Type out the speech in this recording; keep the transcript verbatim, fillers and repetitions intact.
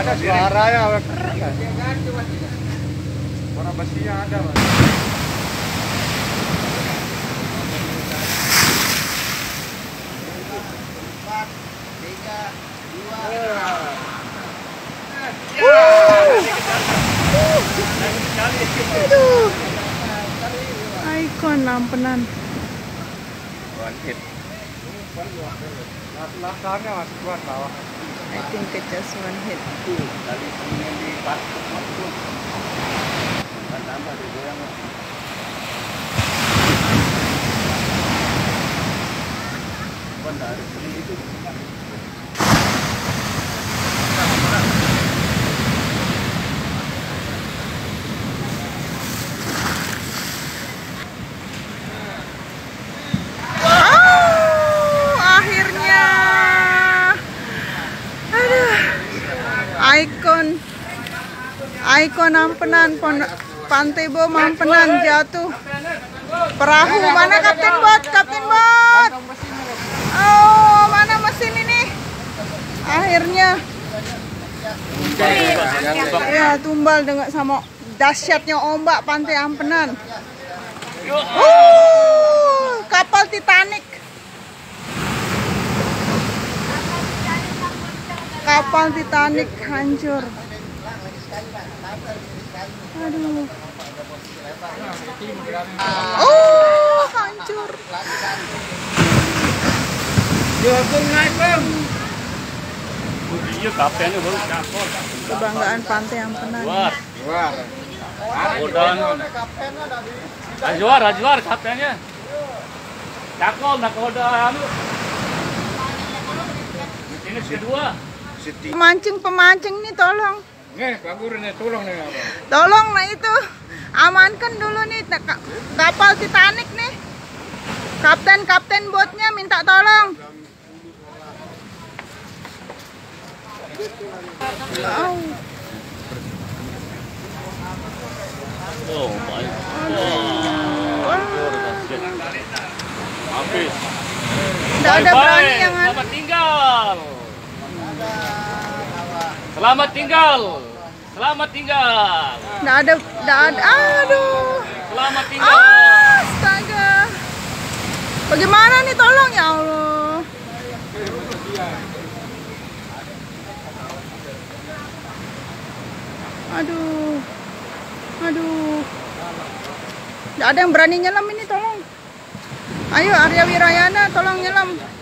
ada suaranya, suara besinya ada, Mas. Empat, tiga, dua. Aduh. Icon Ampenan. One hit. Belakangnya masih kuat bawah. I think it just one hit. Dari sini di batu itu. Kan tambah di goyang. Kan dari sini itu. Icon Icon Ampenan, Pantai Bom Ampenan jatuh. Perahu mana Kapten Bot? Kapten Bot. Oh, mana mesin ini? Akhirnya ya tumbal dengan sama dahsyatnya ombak Pantai Ampenan. Uh, kapal Titanic. Kapal Titanic hancur. Aduh. Oh, hancur. Iya, kaptennya baru kapal. Kebanggaan Pantai Ampenan. Juar. Juar. Udah. Juar, juar kaptennya. Cakol, nak udah anu. Ini kedua. Pemancing-pemancing nih tolong. Nih, bagus nih, tolong nih apa? Tolong nah itu. Amankan dulu nih kapal Titanic nih. Kapten-kapten botnya minta tolong. Oh. Oh, baik. Habis. Tidak ada berani yang selamat tinggal. Selamat tinggal. Selamat tinggal. Tidak ada, tidak ada. Aduh. Selamat tinggal. Astaga. Bagaimana nih tolong ya Allah. Aduh. Aduh. Tidak ada yang berani nyelam ini tolong. Ayo Arya Wirayana tolong nyelam.